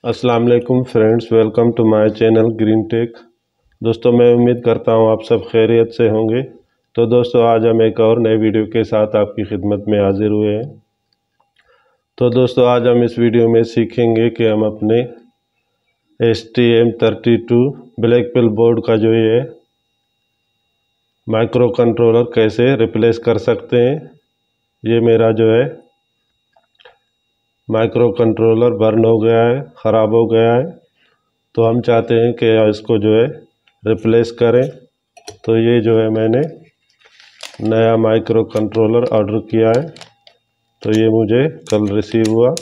अस्सलाम वालेकुम friends, welcome to my channel Green Tech. दोस्तों, मैं उम्मीद करता हूँ आप सब खैरियत से होंगे। तो दोस्तों, आज हम एक और नए वीडियो के साथ आपकी खिदमत में हाजिर हुए हैं। तो दोस्तों, आज हम इस वीडियो में सीखेंगे कि हम अपने STM32 ब्लैकपेल बोर्ड का जो ये माइक्रो कंट्रोलर कैसे रिप्लेस कर सकते हैं। ये मेरा जो है माइक्रो कंट्रोलर बर्न हो गया है, ख़राब हो गया है। तो हम चाहते हैं कि इसको जो है रिप्लेस करें। तो ये जो है मैंने नया माइक्रो कंट्रोलर ऑर्डर किया है। तो ये मुझे कल रिसीव हुआ।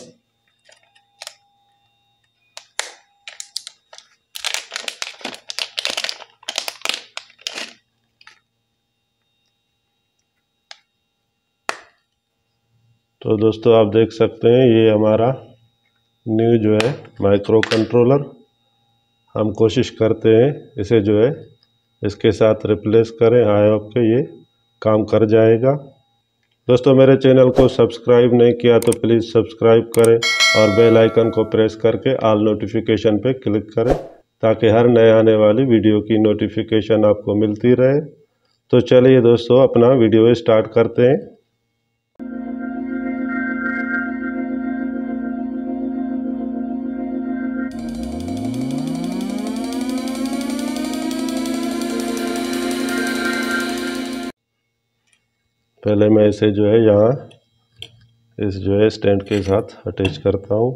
तो दोस्तों, आप देख सकते हैं ये हमारा न्यू जो है माइक्रो कंट्रोलर। हम कोशिश करते हैं इसे जो है इसके साथ रिप्लेस करें। आई होप के ये काम कर जाएगा। दोस्तों, मेरे चैनल को सब्सक्राइब नहीं किया तो प्लीज़ सब्सक्राइब करें और बेल आइकन को प्रेस करके ऑल नोटिफिकेशन पे क्लिक करें ताकि हर नए आने वाली वीडियो की नोटिफिकेशन आपको मिलती रहे। तो चलिए दोस्तों, अपना वीडियो स्टार्ट करते हैं। पहले मैं इसे जो है यहाँ इस जो है स्टैंड के साथ अटैच करता हूँ।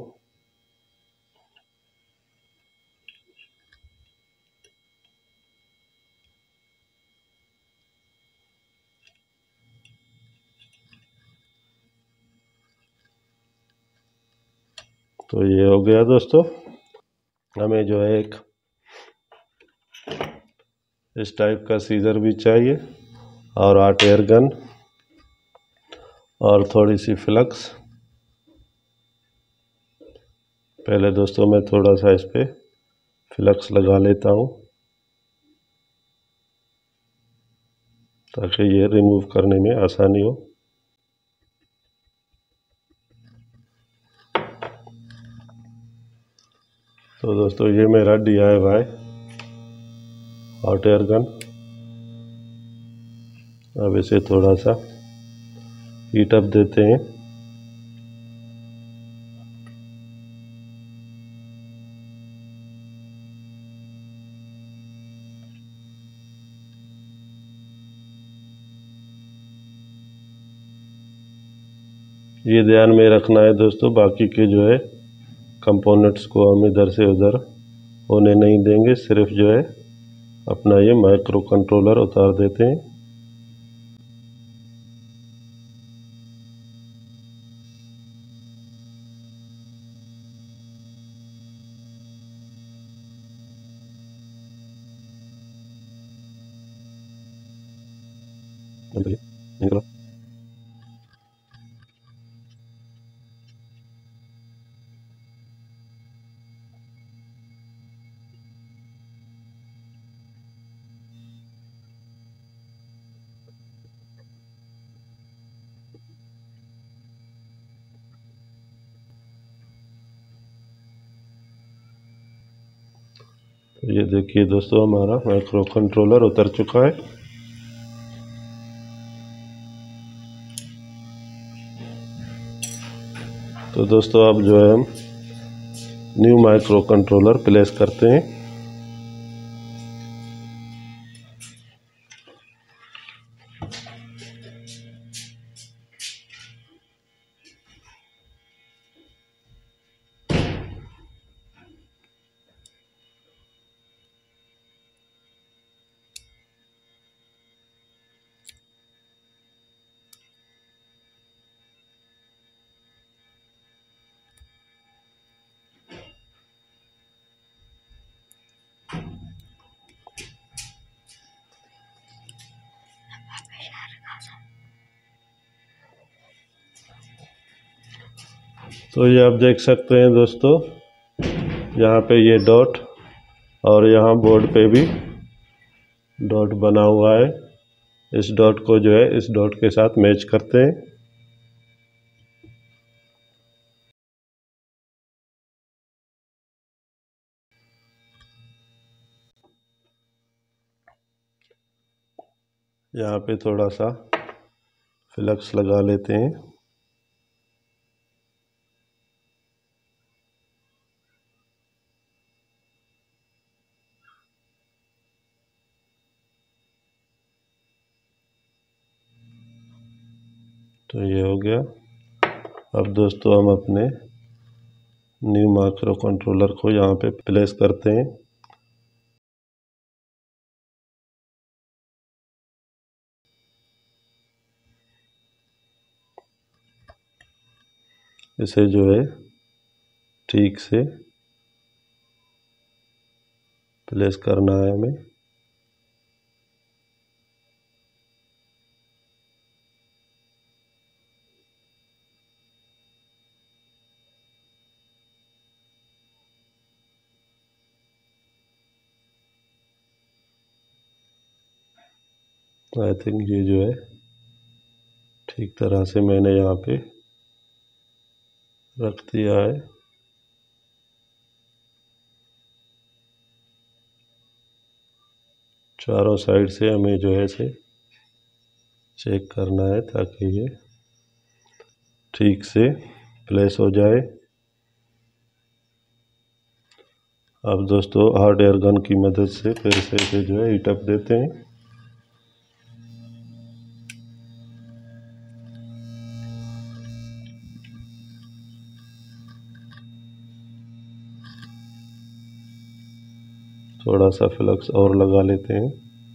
तो ये हो गया दोस्तों। हमें जो है एक इस टाइप का सीजर भी चाहिए और हॉट एयर गन और थोड़ी सी फ्लक्स। पहले दोस्तों मैं थोड़ा सा इस पे फ्लक्स लगा लेता हूँ ताकि ये रिमूव करने में आसानी हो। तो दोस्तों, ये मेरा DIY हॉट एयर गन। अब इसे थोड़ा सा हीट अप देते हैं। ये ध्यान में रखना है दोस्तों, बाकी के जो है कंपोनेंट्स को हम इधर से उधर होने नहीं देंगे। सिर्फ जो है अपना ये माइक्रो कंट्रोलर उतार देते हैं। निकलो। ये देखिए दोस्तों, हमारा माइक्रो कंट्रोलर उतर चुका है। तो दोस्तों, अब जो है हम न्यू माइक्रो कंट्रोलर प्लेस करते हैं। तो ये आप देख सकते हैं दोस्तों, यहाँ पे ये डॉट और यहाँ बोर्ड पे भी डॉट बना हुआ है। इस डॉट को जो है इस डॉट के साथ मैच करते हैं। यहाँ पे थोड़ा सा फ्लक्स लगा लेते हैं। तो ये हो गया। अब दोस्तों हम अपने न्यू माइक्रो कंट्रोलर को यहाँ पे प्लेस करते हैं। इसे जो है ठीक से प्लेस करना है हमें। आई थिंक ये जो है ठीक तरह से मैंने यहाँ पे रख दिया है। चारों साइड से हमें जो है इसे चेक करना है ताकि ये ठीक से प्लेस हो जाए। अब दोस्तों हॉट एयर गन की मदद से फिर से इसे जो है हीट अप देते हैं। थोड़ा सा फ्लक्स और लगा लेते हैं।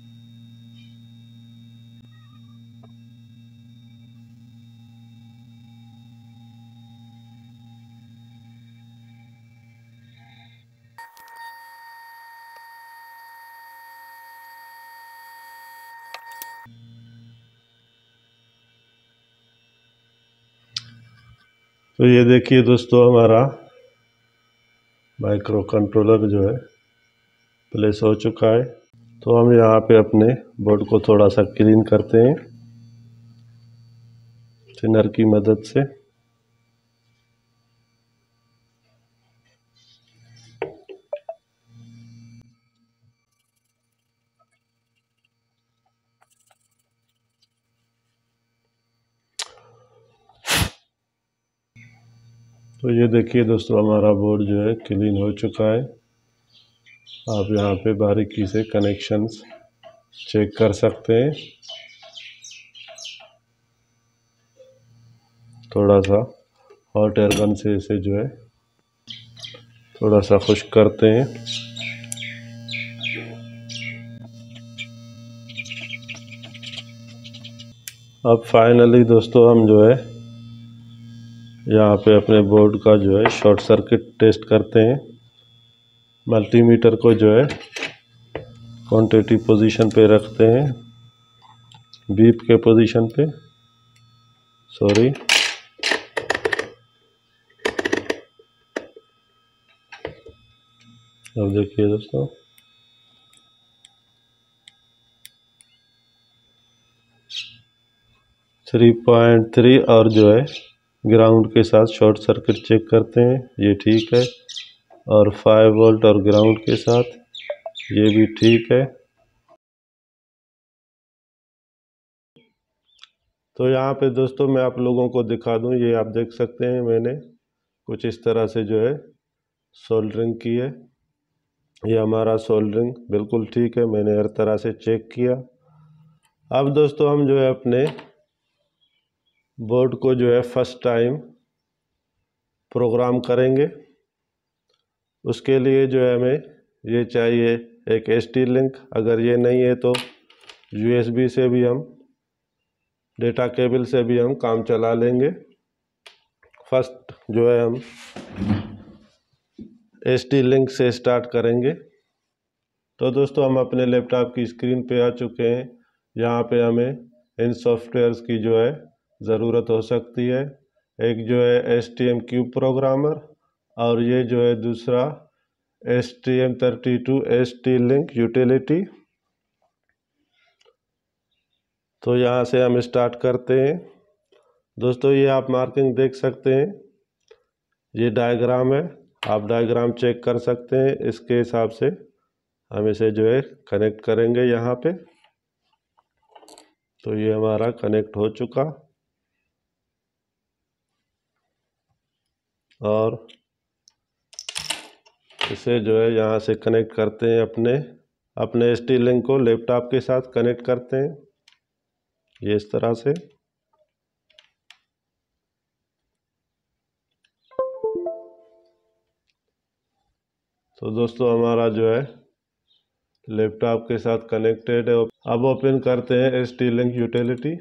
तो ये देखिए दोस्तों हमारा माइक्रो कंट्रोलर जो है प्लेस हो चुका है। तो हम यहाँ पे अपने बोर्ड को थोड़ा सा क्लीन करते हैं थिनर की मदद से। तो ये देखिए दोस्तों हमारा बोर्ड जो है क्लीन हो चुका है। आप यहाँ पे बारीकी से कनेक्शंस चेक कर सकते हैं। थोड़ा सा हॉट एयर गन से इसे जो है थोड़ा सा खुश्क करते हैं। अब फाइनली दोस्तों हम जो है यहाँ पे अपने बोर्ड का जो है शॉर्ट सर्किट टेस्ट करते हैं। मल्टीमीटर को जो है क्वांटिटी पोजीशन पे रखते हैं, बीप के पोजीशन पे, सॉरी। अब देखिए दोस्तों 3.3 और जो है ग्राउंड के साथ शॉर्ट सर्किट चेक करते हैं, ये ठीक है। और 5 वोल्ट और ग्राउंड के साथ ये भी ठीक है। तो यहाँ पे दोस्तों मैं आप लोगों को दिखा दूँ, ये आप देख सकते हैं मैंने कुछ इस तरह से जो है सोल्डरिंग की है। ये हमारा सोल्डरिंग बिल्कुल ठीक है, मैंने हर तरह से चेक किया। अब दोस्तों हम जो है अपने बोर्ड को जो है फर्स्ट टाइम प्रोग्राम करेंगे। उसके लिए जो है हमें ये चाहिए एक एसटी लिंक। अगर ये नहीं है तो यूएसबी से भी हम, डेटा केबल से भी हम काम चला लेंगे। फर्स्ट जो है हम एसटी लिंक से स्टार्ट करेंगे। तो दोस्तों हम अपने लैपटॉप की स्क्रीन पे आ चुके हैं। यहाँ पे हमें इन सॉफ्टवेयर्स की जो है ज़रूरत हो सकती है। एक जो है STM प्रोग्रामर और ये जो है दूसरा STM32 ST लिंक यूटिलिटी। तो यहाँ से हम स्टार्ट करते हैं। दोस्तों ये आप मार्किंग देख सकते हैं, ये डायग्राम है, आप डायग्राम चेक कर सकते हैं। इसके हिसाब से हम इसे जो है कनेक्ट करेंगे यहाँ पे। तो ये हमारा कनेक्ट हो चुका, और इसे जो है यहाँ से कनेक्ट करते हैं, अपने ST-Link को लैपटॉप के साथ कनेक्ट करते हैं, ये इस तरह से। तो दोस्तों हमारा जो है लैपटॉप के साथ कनेक्टेड है। अब ओपन करते हैं ST-Link यूटिलिटी।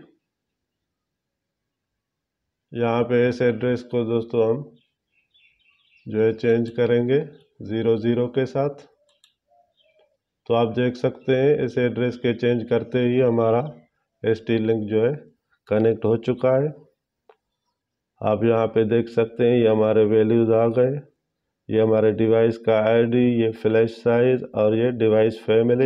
यहाँ पे इस एड्रेस को दोस्तों हम जो है चेंज करेंगे 00 के साथ। तो आप देख सकते हैं इस एड्रेस के चेंज करते ही हमारा ST-Link जो है कनेक्ट हो चुका है। आप यहाँ पे देख सकते हैं ये हमारे वैल्यूज आ गए, ये हमारे डिवाइस का ID, ये फ्लैश साइज और ये डिवाइस फैमिली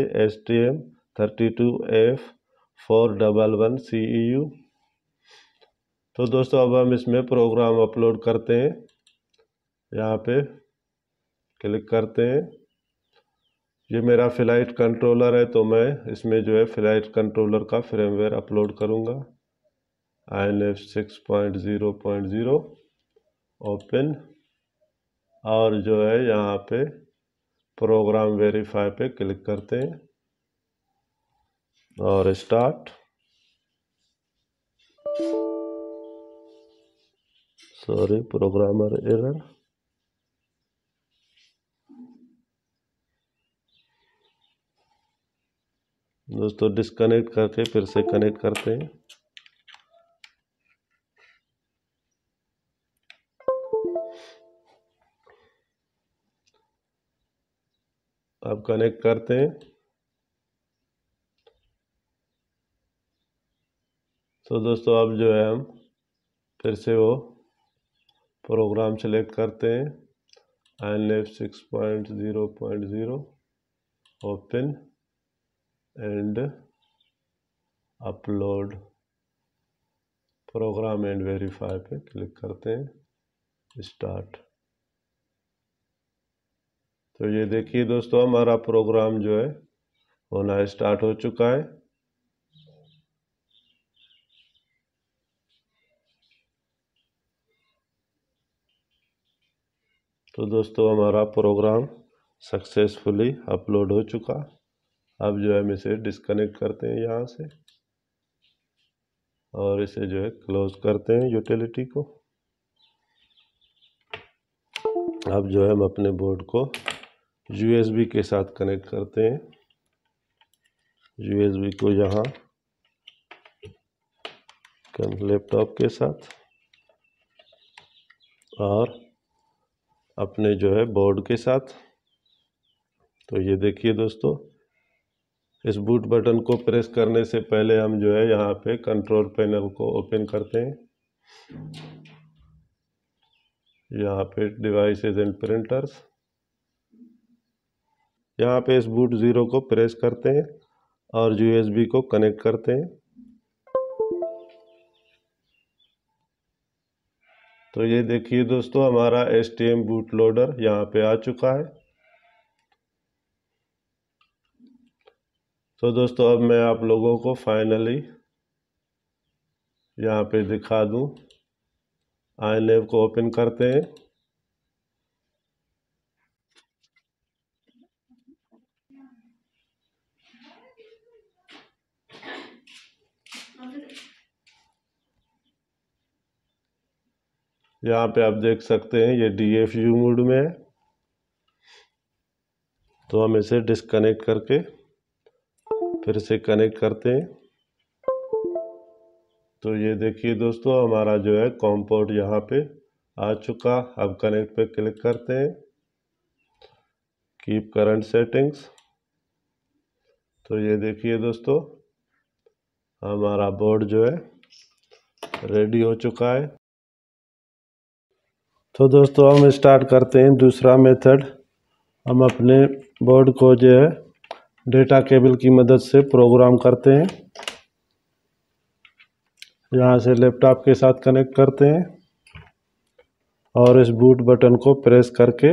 STM32F411 CEU। तो दोस्तों अब हम इसमें प्रोग्राम अपलोड करते हैं, यहाँ पे क्लिक करते हैं। ये मेरा फ्लाइट कंट्रोलर है, तो मैं इसमें जो है फ्लाइट कंट्रोलर का फ्रेमवेयर अपलोड करूँगा। INF 6.0.0 ओपन, और जो है यहाँ पे प्रोग्राम वेरीफाई पे क्लिक करते हैं और स्टार्ट। Sorry, programmer error. दोस्तों डिस्कनेक्ट करके फिर से कनेक्ट करते हैं। अब कनेक्ट करते हैं। तो दोस्तों अब जो है हम फिर से वो प्रोग्राम सेलेक्ट करते हैं, INF 6.0.0 open and upload program and verify पे क्लिक करते हैं, स्टार्ट। तो ये देखिए दोस्तों हमारा प्रोग्राम जो है होना स्टार्ट हो चुका है। तो दोस्तों हमारा प्रोग्राम सक्सेसफुली अपलोड हो चुका। अब जो है हम इसे डिस्कनेक्ट करते हैं यहाँ से, और इसे जो है क्लोज करते हैं यूटिलिटी को। अब जो है हम अपने बोर्ड को USB के साथ कनेक्ट करते हैं। USB को यहाँ लैपटॉप के साथ और अपने जो है बोर्ड के साथ। तो ये देखिए दोस्तों, इस बूट बटन को प्रेस करने से पहले हम जो है यहाँ पे कंट्रोल पैनल को ओपन करते हैं। यहाँ पे डिवाइसेस एंड प्रिंटर्स, यहाँ पे इस बूट 0 को प्रेस करते हैं और USB को कनेक्ट करते हैं। तो ये देखिए दोस्तों हमारा STM बूट लोडर यहाँ पे आ चुका है। तो दोस्तों अब मैं आप लोगों को फाइनली यहाँ पे दिखा दूँ। INF को ओपन करते हैं। यहाँ पे आप देख सकते हैं ये DFU मोड में है। तो हम इसे डिस्कनेक्ट करके फिर से कनेक्ट करते हैं। तो ये देखिए दोस्तों हमारा जो है कॉम पोर्ट यहाँ पे आ चुका। अब कनेक्ट पे क्लिक करते हैं, कीप करंट सेटिंग्स। तो ये देखिए दोस्तों हमारा बोर्ड जो है रेडी हो चुका है। तो दोस्तों हम स्टार्ट करते हैं दूसरा मेथड। हम अपने बोर्ड को जो है डेटा केबल की मदद से प्रोग्राम करते हैं। यहाँ से लैपटॉप के साथ कनेक्ट करते हैं और इस बूट बटन को प्रेस करके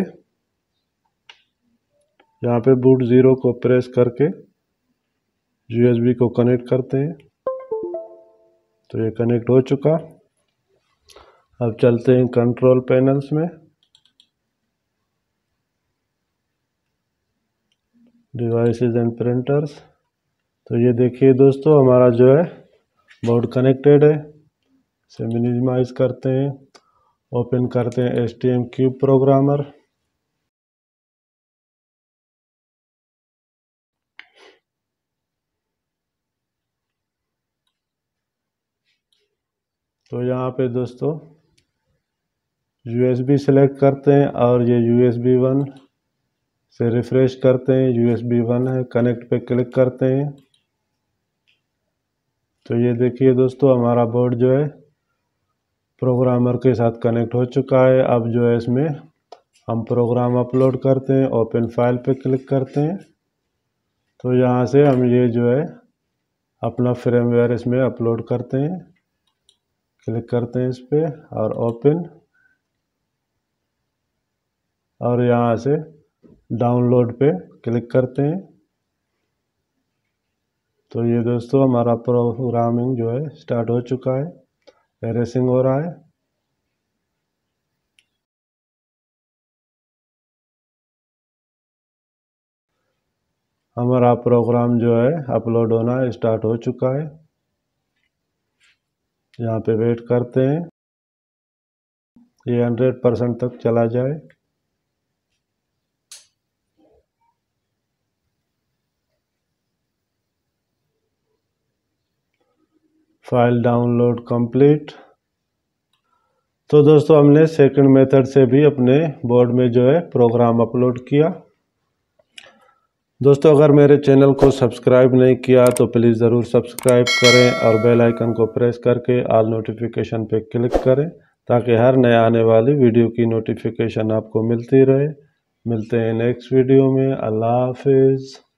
यहाँ पे बूट 0 को प्रेस करके USB को कनेक्ट करते हैं। तो ये कनेक्ट हो चुका। अब चलते हैं कंट्रोल पैनल्स में, डिवाइसेस एंड प्रिंटर्स। तो ये देखिए दोस्तों, हमारा जो है बोर्ड कनेक्टेड है। इसे मिनिमाइज करते हैं, ओपन करते हैं STM क्यूब प्रोग्रामर। तो यहाँ पे दोस्तों USB सेलेक्ट करते हैं और ये USB 1 से रिफ्रेश करते हैं। USB 1 है, कनेक्ट पे क्लिक करते हैं। तो ये देखिए दोस्तों, हमारा बोर्ड जो है प्रोग्रामर के साथ कनेक्ट हो चुका है। अब जो है इसमें हम प्रोग्राम अपलोड करते हैं, ओपन फाइल पे क्लिक करते हैं। तो यहाँ से हम ये जो है अपना फ्रेमवेयर इसमें अपलोड करते हैं। क्लिक करते हैं इस पर और ओपन, और यहाँ से डाउनलोड पे क्लिक करते हैं। तो ये दोस्तों हमारा प्रोग्रामिंग जो है स्टार्ट हो चुका है, एरेसिंग हो रहा है। हमारा प्रोग्राम जो है अपलोड होना स्टार्ट हो चुका है। यहाँ पे वेट करते हैं ये 100% तक चला जाए। File download complete. तो दोस्तों हमने सेकंड मेथड से भी अपने बोर्ड में जो है प्रोग्राम अपलोड किया। दोस्तों अगर मेरे चैनल को सब्सक्राइब नहीं किया तो प्लीज़ ज़रूर सब्सक्राइब करें और बेल आइकन को प्रेस करके ऑल नोटिफिकेशन पे क्लिक करें, ताकि हर नए आने वाली वीडियो की नोटिफिकेशन आपको मिलती रहे। मिलते हैं नेक्स्ट वीडियो में। अल्लाह हाफिज़।